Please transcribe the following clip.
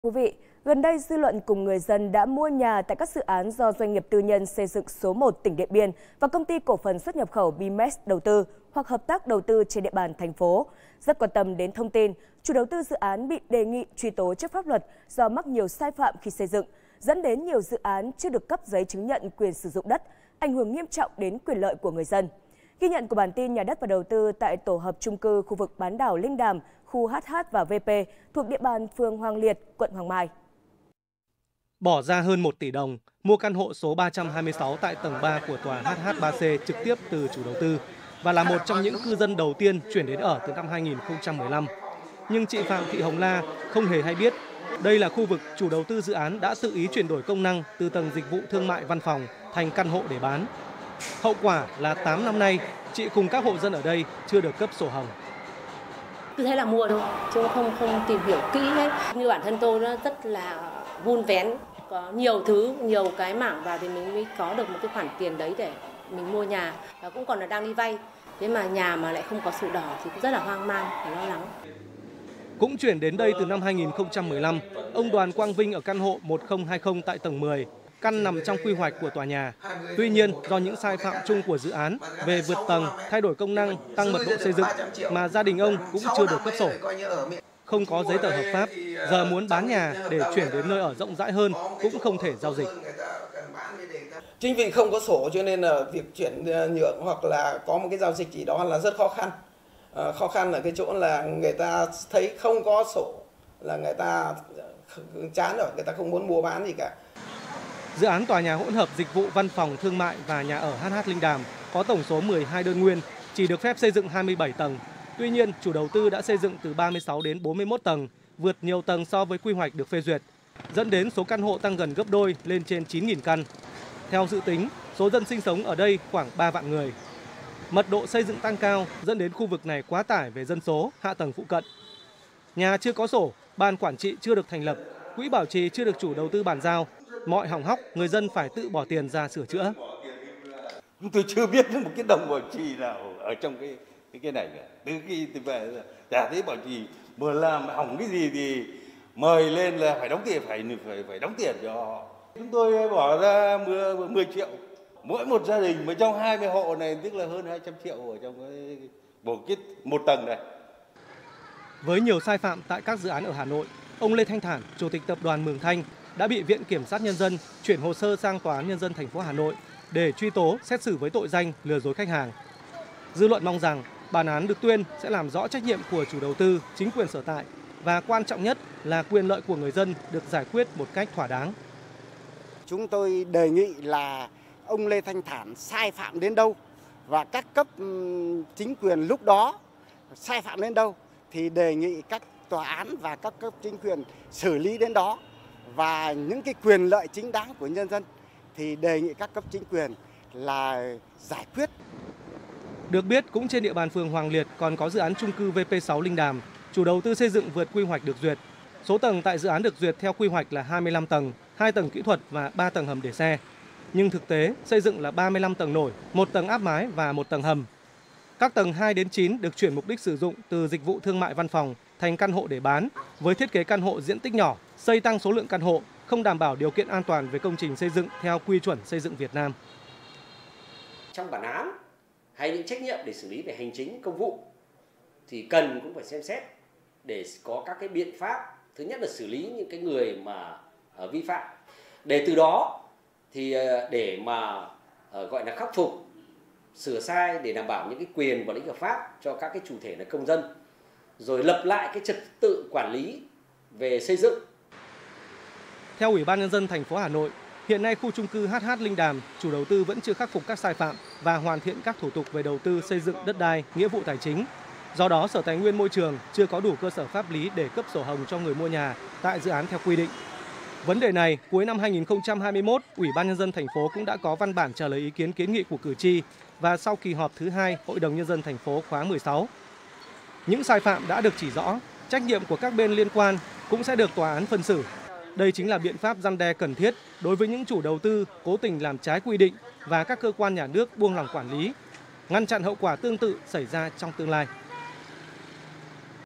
Quý vị, gần đây dư luận cùng người dân đã mua nhà tại các dự án do doanh nghiệp tư nhân xây dựng số 1 tỉnh Điện Biên và công ty cổ phần xuất nhập khẩu Bimex đầu tư hoặc hợp tác đầu tư trên địa bàn thành phố. Rất quan tâm đến thông tin, chủ đầu tư dự án bị đề nghị truy tố trước pháp luật do mắc nhiều sai phạm khi xây dựng, dẫn đến nhiều dự án chưa được cấp giấy chứng nhận quyền sử dụng đất, ảnh hưởng nghiêm trọng đến quyền lợi của người dân. Ghi nhận của bản tin Nhà đất và đầu tư tại tổ hợp chung cư khu vực bán đảo Linh Đàm, khu HH và VP thuộc địa bàn phường Hoàng Liệt, quận Hoàng Mai. Bỏ ra hơn 1 tỷ đồng, mua căn hộ số 326 tại tầng 3 của tòa HH3C trực tiếp từ chủ đầu tư và là một trong những cư dân đầu tiên chuyển đến ở từ năm 2015. Nhưng chị Phạm Thị Hồng La không hề hay biết, đây là khu vực chủ đầu tư dự án đã tự ý chuyển đổi công năng từ tầng dịch vụ thương mại văn phòng thành căn hộ để bán. Hậu quả là 8 năm nay, chị cùng các hộ dân ở đây chưa được cấp sổ hồng. Cứ thế là mua thôi, chứ không tìm hiểu kỹ hết. Như bản thân tôi nó rất là vun vén, có nhiều thứ, nhiều cái mảng vào thì mình mới có được một cái khoản tiền đấy để mình mua nhà, và cũng còn là đang đi vay. Thế mà nhà mà lại không có sổ đỏ thì cũng rất là hoang mang và lo lắng. Cũng chuyển đến đây từ năm 2015, ông Đoàn Quang Vinh ở căn hộ 1020 tại tầng 10, căn nằm trong quy hoạch của tòa nhà. Tuy nhiên, do những sai phạm chung của dự án về vượt tầng, thay đổi công năng, tăng mật độ xây dựng mà gia đình ông cũng chưa được cấp sổ. Không có giấy tờ hợp pháp, giờ muốn bán nhà để chuyển đến nơi ở rộng rãi hơn cũng không thể giao dịch. Chính vì không có sổ cho nên là việc chuyển nhượng hoặc là có một cái giao dịch gì đó là rất khó khăn. Khó khăn ở cái chỗ là người ta thấy không có sổ là người ta chán rồi, người ta không muốn mua bán gì cả. Dự án tòa nhà hỗn hợp dịch vụ văn phòng thương mại và nhà ở HH Linh Đàm có tổng số 12 đơn nguyên, chỉ được phép xây dựng 27 tầng. Tuy nhiên, chủ đầu tư đã xây dựng từ 36 đến 41 tầng, vượt nhiều tầng so với quy hoạch được phê duyệt, dẫn đến số căn hộ tăng gần gấp đôi lên trên 9.000 căn. Theo dự tính, số dân sinh sống ở đây khoảng 3 vạn người. Mật độ xây dựng tăng cao dẫn đến khu vực này quá tải về dân số, hạ tầng phụ cận. Nhà chưa có sổ, ban quản trị chưa được thành lập, quỹ bảo trì chưa được chủ đầu tư bàn giao. Mọi hỏng hóc, người dân phải tự bỏ tiền ra sửa chữa. Tôi chưa biết một cái đồng bảo trì nào ở trong cái này nữa. Từ khi tôi về chả thấy bảo trì, vừa làm hỏng cái gì thì mời lên là phải đóng tiền, phải đóng tiền cho họ. Chúng tôi bỏ ra 10 triệu mỗi một gia đình, mà trong 20 hộ này tức là hơn 200 triệu ở trong một tầng này. Với nhiều sai phạm tại các dự án ở Hà Nội, ông Lê Thanh Thản, Chủ tịch Tập đoàn Mường Thanh đã bị Viện Kiểm sát Nhân dân chuyển hồ sơ sang Tòa án Nhân dân thành phố Hà Nội để truy tố xét xử với tội danh lừa dối khách hàng. Dư luận mong rằng bản án được tuyên sẽ làm rõ trách nhiệm của chủ đầu tư, chính quyền sở tại và quan trọng nhất là quyền lợi của người dân được giải quyết một cách thỏa đáng. Chúng tôi đề nghị là ông Lê Thanh Thản sai phạm đến đâu và các cấp chính quyền lúc đó sai phạm đến đâu thì đề nghị các tòa án và các cấp chính quyền xử lý đến đó, và những cái quyền lợi chính đáng của nhân dân thì đề nghị các cấp chính quyền là giải quyết. Được biết, cũng trên địa bàn phường Hoàng Liệt còn có dự án chung cư VP6 Linh Đàm, chủ đầu tư xây dựng vượt quy hoạch được duyệt. Số tầng tại dự án được duyệt theo quy hoạch là 25 tầng, 2 tầng kỹ thuật và 3 tầng hầm để xe. Nhưng thực tế, xây dựng là 35 tầng nổi, 1 tầng áp mái và 1 tầng hầm. Các tầng 2 đến 9 được chuyển mục đích sử dụng từ dịch vụ thương mại văn phòng thành căn hộ để bán, với thiết kế căn hộ diện tích nhỏ, xây tăng số lượng căn hộ, không đảm bảo điều kiện an toàn về công trình xây dựng theo quy chuẩn xây dựng Việt Nam. Trong bản án hay những trách nhiệm để xử lý về hành chính công vụ thì cần cũng phải xem xét để có các cái biện pháp. Thứ nhất là xử lý những cái người mà vi phạm, để từ đó thì để mà gọi là khắc phục, sửa sai để đảm bảo những cái quyền và lợi ích hợp pháp cho các cái chủ thể là công dân, rồi lập lại cái trật tự quản lý về xây dựng. Theo Ủy ban Nhân dân thành phố Hà Nội, hiện nay khu chung cư HH Linh Đàm, chủ đầu tư vẫn chưa khắc phục các sai phạm và hoàn thiện các thủ tục về đầu tư xây dựng đất đai, nghĩa vụ tài chính. Do đó, Sở Tài nguyên Môi trường chưa có đủ cơ sở pháp lý để cấp sổ hồng cho người mua nhà tại dự án theo quy định. Vấn đề này, cuối năm 2021, Ủy ban Nhân dân thành phố cũng đã có văn bản trả lời ý kiến kiến nghị của cử tri và sau kỳ họp thứ 2 Hội đồng Nhân dân thành phố khóa 16. Những sai phạm đã được chỉ rõ, trách nhiệm của các bên liên quan cũng sẽ được tòa án phân xử. Đây chính là biện pháp răn đe cần thiết đối với những chủ đầu tư cố tình làm trái quy định và các cơ quan nhà nước buông lỏng quản lý, ngăn chặn hậu quả tương tự xảy ra trong tương lai.